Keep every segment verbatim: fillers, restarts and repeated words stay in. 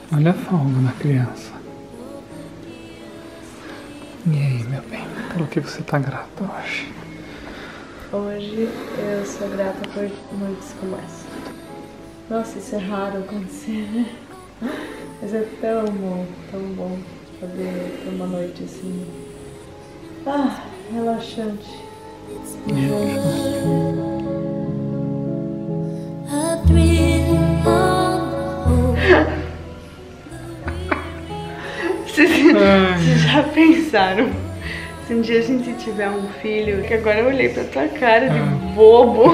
Olha a folga da criança. E aí, meu bem, pelo que você tá grata hoje? Hoje eu sou grata por noites como essa. Nossa, isso é raro acontecer, né? Mas é tão bom, tão bom poder ter uma noite assim. Ah, relaxante. Vocês, vocês já pensaram? Se um dia a gente tiver um filho, que agora eu olhei pra tua cara de ah. bobo.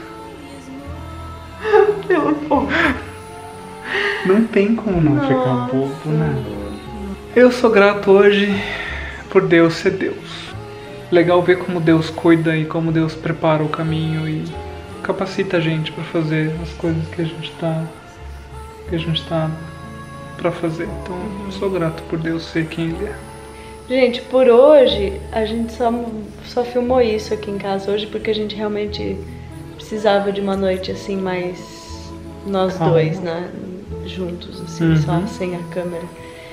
Pelo fogo. Não tem como não Nossa. ficar bobo, né? Eu sou grato hoje por Deus ser Deus. Legal ver como Deus cuida e como Deus prepara o caminho e capacita a gente para fazer as coisas que a gente tá que a gente tá para fazer. Então, eu sou grato por Deus ser quem Ele é. Gente, por hoje a gente só só filmou isso aqui em casa hoje porque a gente realmente precisava de uma noite assim mais nós Calma. dois, né, juntos assim, uhum. só sem a câmera.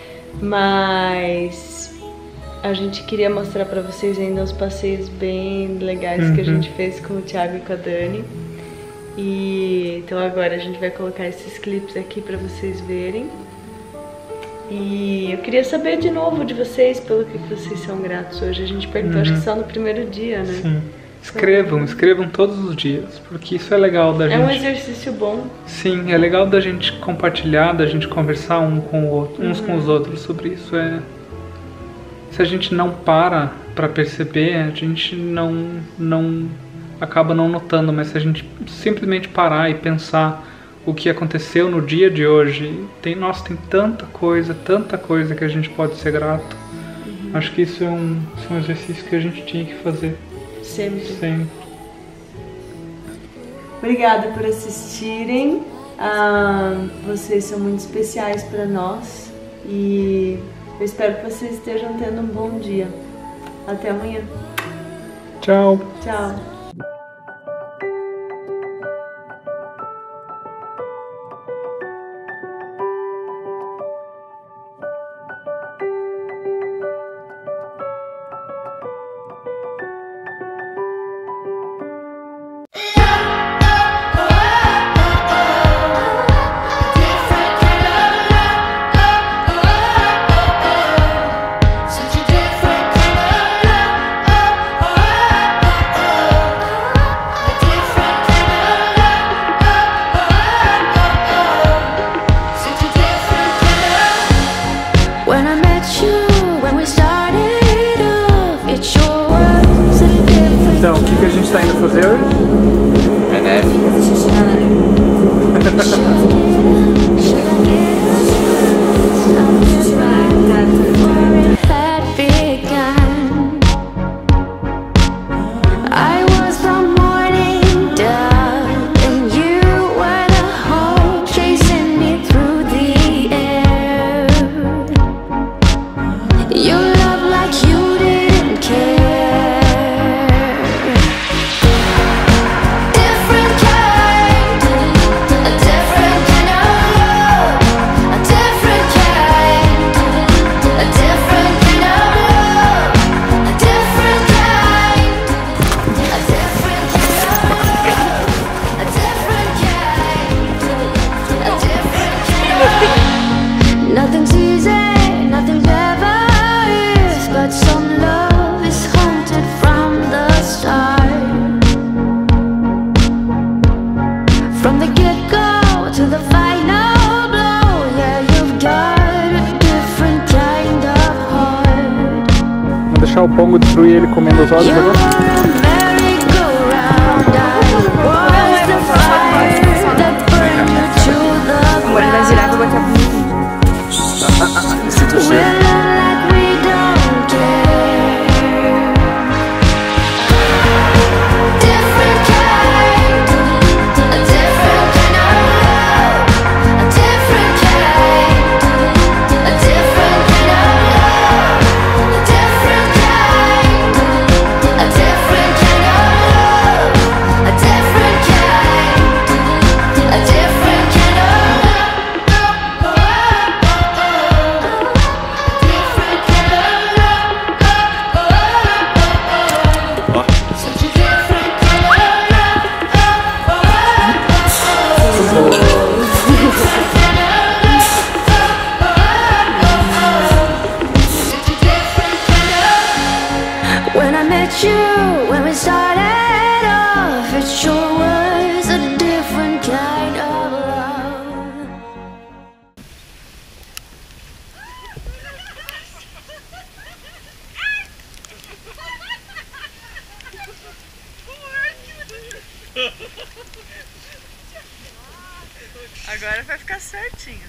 Mas a gente queria mostrar pra vocês ainda uns passeios bem legais uhum. que a gente fez com o Thiago e com a Dani. E então agora a gente vai colocar esses clipes aqui pra vocês verem. E eu queria saber de novo de vocês, pelo que vocês são gratos hoje. A gente perguntou, uhum. acho que só no primeiro dia, né? Sim. Escrevam, escrevam todos os dias, porque isso é legal da gente... É um exercício bom. Sim, é legal da gente compartilhar, da gente conversar um com o outro, uns uhum. com os outros sobre isso. É... Se a gente não para pra perceber, a gente não, não acaba não notando, mas se a gente simplesmente parar e pensar o que aconteceu no dia de hoje, tem, nossa, tem tanta coisa, tanta coisa que a gente pode ser grato. Uhum. Acho que isso é, um, isso é um exercício que a gente tinha que fazer. Sempre. Sempre. Obrigada por assistirem. Ah, vocês são muito especiais para nós e eu espero que vocês estejam tendo um bom dia. Até amanhã. Tchau. Tchau. Então, o que, que a gente está indo fazer hoje? É neve. Nothing's easy, nothing ever is, but some love is haunted from the start. From the get-go to the final blow, yeah, you've got a different kind of heart. Vamos deixar o Pongo destruir ele comendo os olhos agora? Agora ele vai virar pra botar pra mim. A different Agora vai ficar certinho.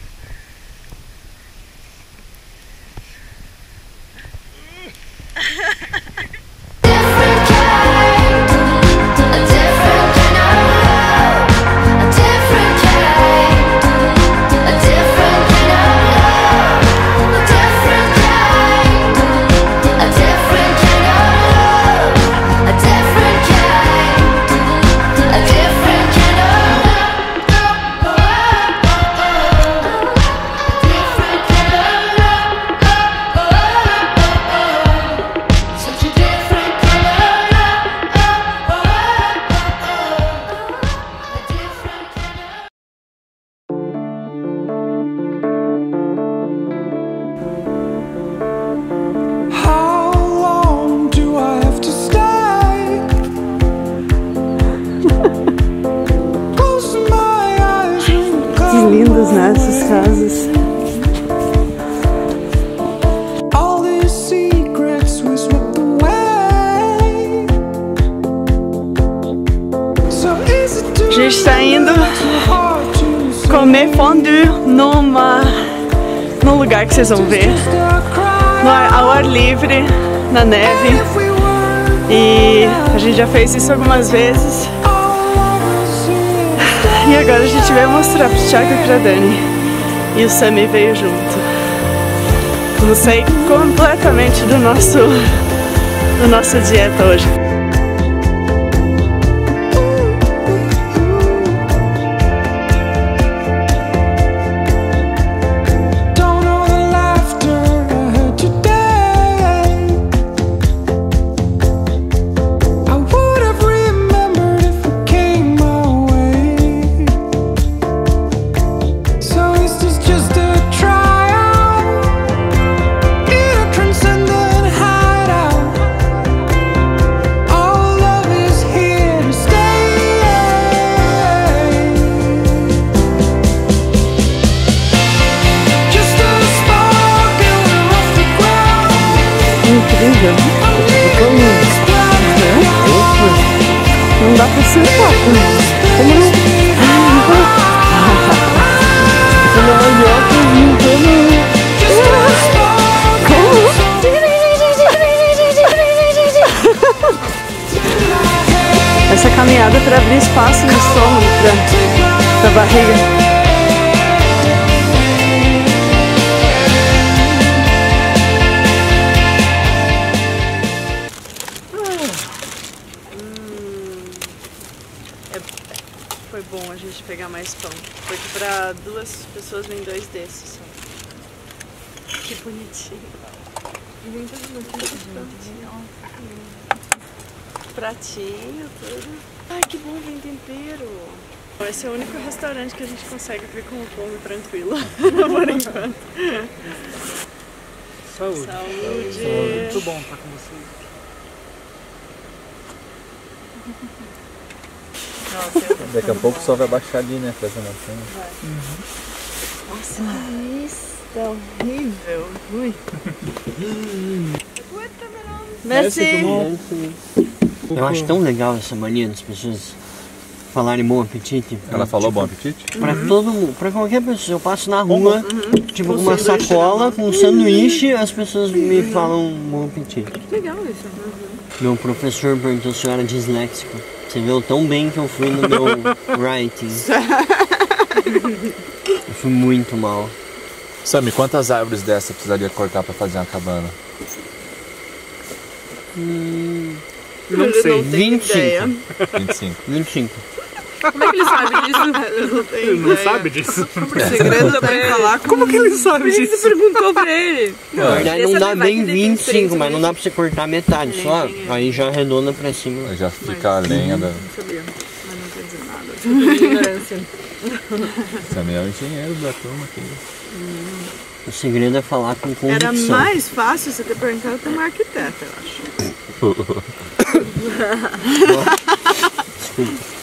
Lindas, né, essas casas. A gente está indo comer fondue numa, num lugar que vocês vão ver, no ar, ao ar livre, na neve. E a gente já fez isso algumas vezes. E agora a gente vai mostrar pro Thiago e pra Dani. E o Sammy veio junto. Vamos sair completamente do nosso, do nossa dieta hoje. Incrível. Não dá pra sentar. Como não? Como essa caminhada para abrir espaço no estômago, pra, pra barriga. Foi bom a gente pegar mais pão, porque para duas pessoas vem dois desses só. Que bonitinho. E vem tudo no pratinho, tudo. Ai, que bom, vem tempero. Esse é o único restaurante que a gente consegue vir com o povo tranquilo, por enquanto. Saúde. Saúde. Muito bom estar com vocês. Nossa, daqui a pouco o sol vai baixar ali, né, pra essa montanha. Uhum. Nossa, que vista horrível. Ui. Merci. Eu acho tão legal essa mania das pessoas falarem bom apetite. Ela falou tipo, bom apetite? Pra uhum. todo mundo, pra qualquer pessoa. Eu passo na rua, uhum. tipo, com uma sacola, com um sanduíche, as pessoas me falam bom apetite. Que legal isso. Uhum. Meu professor perguntou se eu era disléxico. Você viu tão bem que eu fui no meu writing. Eu fui muito mal. Sammy, quantas árvores dessa precisaria cortar pra fazer uma cabana? Hum, não sei. vinte e cinco. vinte e cinco. vinte e cinco. Como é que ele sabe disso? Eu não tenho Ele não sabe disso. O segredo é pra falar com... Como que ele sabe disso? Você perguntou pra ele. Na verdade não dá bem vinte e cinco, mas não dá pra você cortar metade só. Aí já arredonda pra cima. Aí já fica a lenha da... Não sabia, mas não quer dizer nada. Tudo ignorância. Sammy é o engenheiro da turma aqui. O segredo é falar com convicção. Era mais fácil você ter perguntado pra uma arquiteta, eu acho. Desculpa.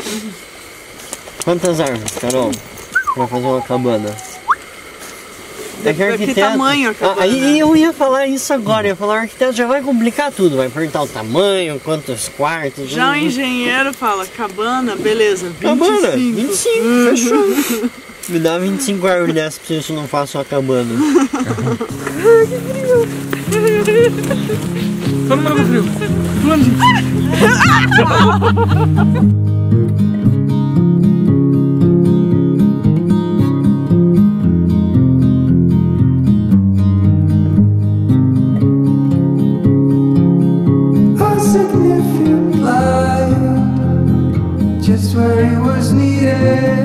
Quantas árvores, Carol? Pra fazer uma cabana? É que, que tamanho a cabana. Ah, aí eu ia falar isso agora, eu ia falar, o arquiteto já vai complicar tudo, vai perguntar o tamanho, quantos quartos. Já o engenheiro ffala, cabana, beleza, vinte e cinco. Cabana, vinte e cinco, fechou. Me dá vinte e cinco árvores dessas pra você, se eu não faço uma cabana. Todo mundo com frio. Just where it was needed,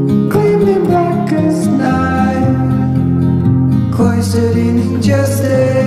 gleaming black as night, cloistered in injustice.